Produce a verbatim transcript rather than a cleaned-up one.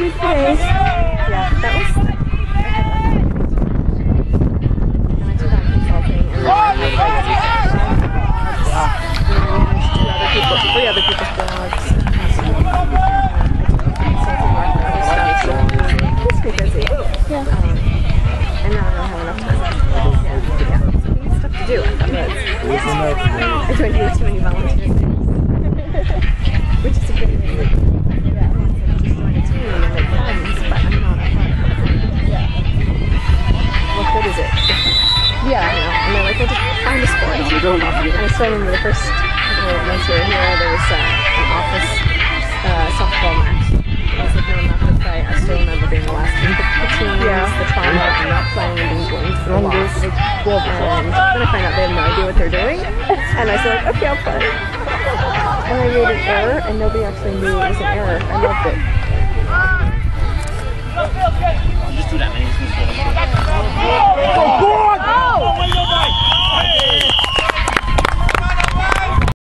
good today. Yeah, that was. I had and I took on consulting, and then I had like two other people, three other people's blogs. Consulting work for other stuff, so it's been busy. Yeah. Um, and now I don't have enough time. Yeah, yeah. So we need stuff to do. I thought it was. I joined you with too many volunteers. Which is a good thing. Yeah, I want to just join a team and make friends, but I'm not a part of it. Yeah. What good is it? Yeah. You know, and they're like, well, just find a sport. And I still remember the first uh, once we were here, there was uh, an office uh, softball match. I was like, no, I'm not going to play. I still remember being the last team, the, the teams, yeah. the trauma of not playing and being going to the loss. And then I find out they have no idea what they're doing. And I said, like, okay, I'll play. And I made an error, and nobody actually knew it was an error. I loved it.